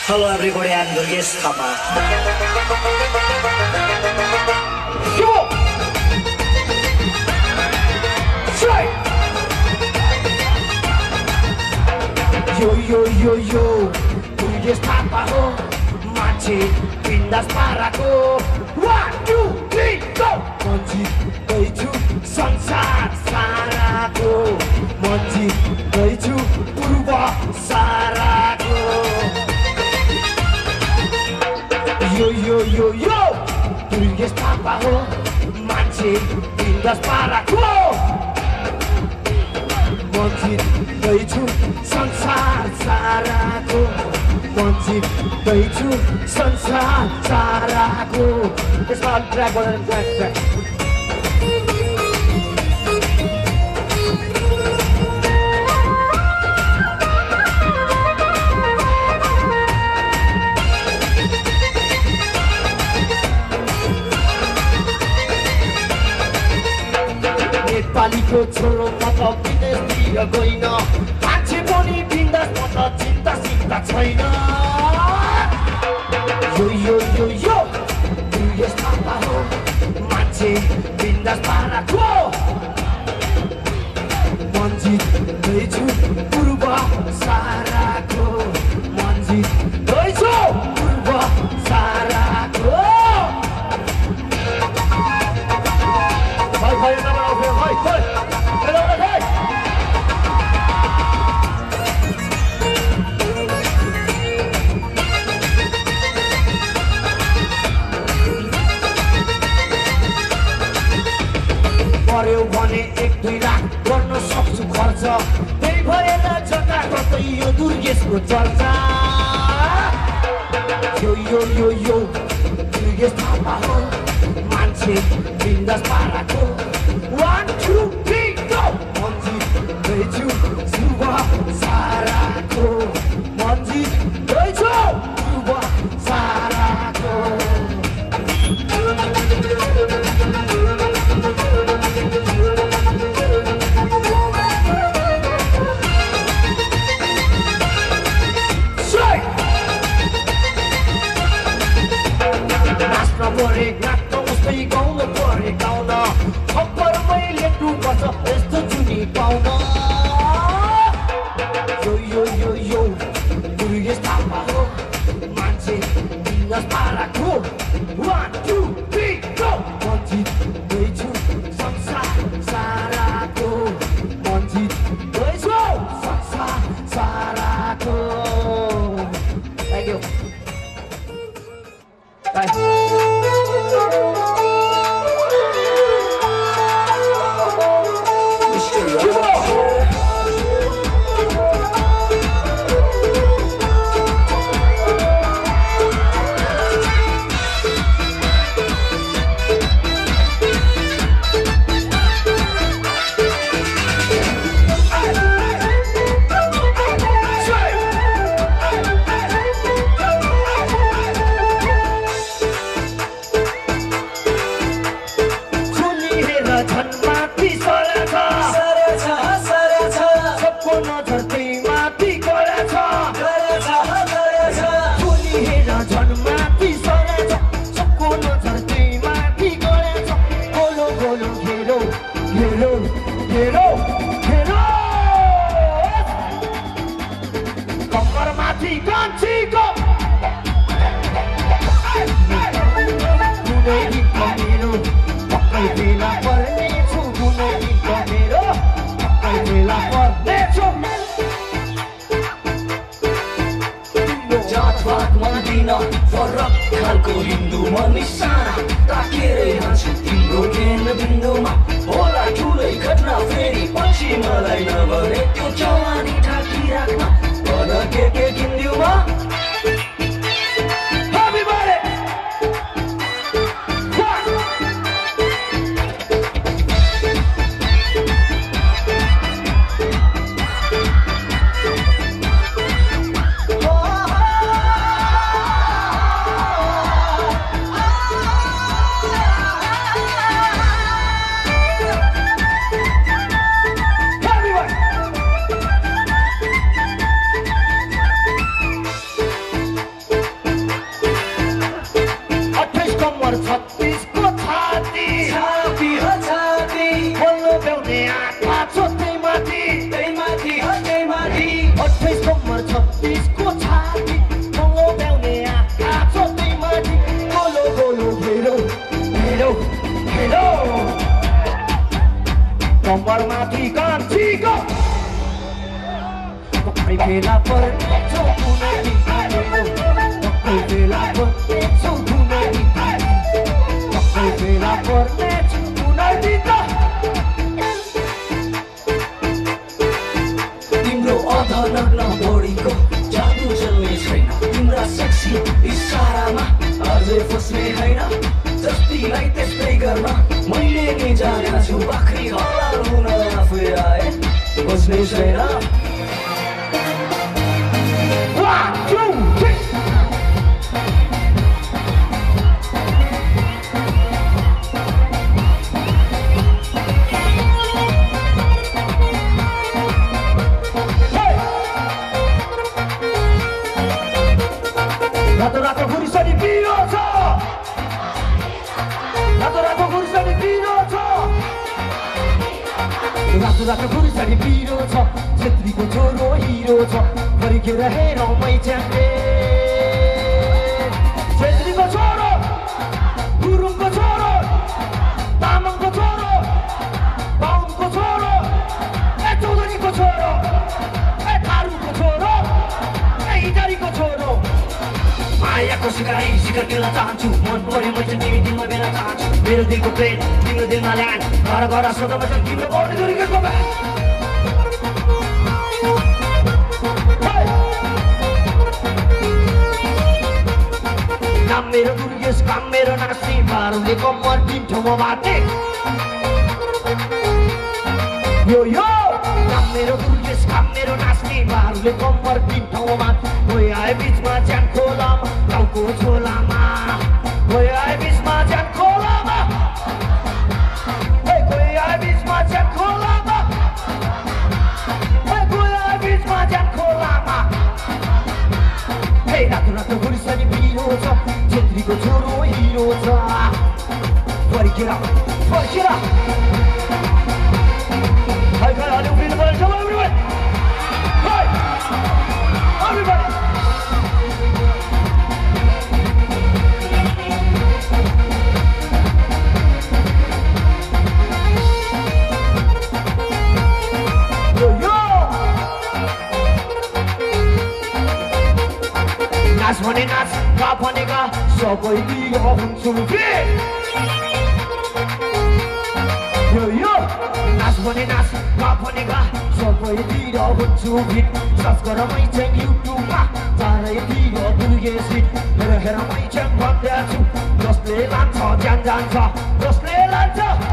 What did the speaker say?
Hello everybody, I'm Durgesh Thapa. Yo yo yo yo, Durgesh Thapa ho, मान्छे बिन्दास पाराको 1 2 3 go म जित्दैछु संसार साराको म जित्दैछु पूर्व साराको यो यो यो यो Durgesh Thapa हो मान्छे बिन्दास पाराको म जित्दैछु संसार साराको म जित्दैछु संसार साराको त्यसमा ट्र्याक बनाएर ट्र्याक नेपालीको छोरो म त विदेशतिर गइन मान्छे पनि बिन्दास म त चिन्ता सिन्ता छैन यो यो यो यो Durgesh Thapa हो मान्छे बिन्दास पाराको म जित्दैछु पूर्व साराको म जित्दैछु पूर्व साराको भाइ पर्यो भने 1-2 लाख गर्न सक्छु खर्च त्यही भएर जता कतै यो दुर्गेशको चर्चा यो यो यो यो Durgesh Thapa हो मान्छे बिन्दास पाराको 1 2 3 go म जित्दैछु पूर्व साराको म जित्दैछु पूर्व साराको परे नाच्न उस्तै गाउन परे गाउन खप्परमै लेख्नुपर्छ यस्तो जुनी पाउन यो यो यो यो Durgesh Thapa हो मान्छे बिन्दास पाराको 1 2 3 go म जित्दैछु संसार साराको म जित्दैछु संसार साराको Thank you. Bye. फरक खालको हिन्दू म निशाना ताकेरै हान्छु तिम्रो केन बिन्दुमा होला ठुलै घटना फेरि पछि मलाई नभने त्यो जवानी ढाकिराख्न भन के किन्दिउमा बेला पर्नेछौ कुनै दिन पक्कै बेला पर्नेछौ कुनै दिन पक्कै बेला पर्नेछौ कुनै दिन तिम्रो अधनग्न बडीको जादु चल्ने छैन तिम्रा सेक्सी इसारामा अझै फस्ने होइन जस्तीलाई त्यस्तै गर्न मैले नि जानेको छु बाख्री हलाल हुन आफै आए बस्ने छैन Rato-rato gurisani piro छ रातो-रातो गुर्सनी पिरो छ रातो-रातो गुर्सनी पिरो छ छेत्रीको छोरो हिरो छ फर्केर हेरौँ मै च्याम्पे छेत्रीको छोरो गुरुङको छोरो तामाङको छोरो बाहुनको छोरो चौधरीको छोरो थारूको छोरो हिजारीको छोरो मायाको सिकाइ सिकार खेल्न चाहन्छु मन पर्यो म चाहिँ तिमी दिनमा बेला चाहन्छु मेरो दिलको प्रेम तिम्रो दिलमा ल्यान घर घर सोधमा चाहिँ तिम्रो बढी दुरीको नाम मेरो दुर्गेश काम मेरो नाच्ने बारुले कम्मर तिन ठाउँमा बाटे यो नाम मेरो दुर्गेश काम मेरो नाच्ने बारुले कम्मर तिन ठाउँमा कोही आए बिचमा ज्यान खोलामा टाउको झोलामा कोही आए बिचमा ज्यान खोलामा कोही आए बिचमा ज्यान खोलामा कोही आए बिचमा ज्यान खोलामा रातो-रातो गुर्सनी पिरो छ छेत्रीको छोरो हिरो छ फर्केर High five, all you feel the ball, come on everyone! Hey! Everybody! Yo! Nas भने नाच गा भनेका सबैतिर हुन्छु फिट यो नाच भने नाच गा भनेका सबैतिर हुन्छु फिट सर्च गर मै चाहिँ युट्युबमा चारैतिर दुर्गेश हिट हेर मै चाहिँ भन्दैछु जसले लान्छ ज्यान जान्छ जसले लान्छ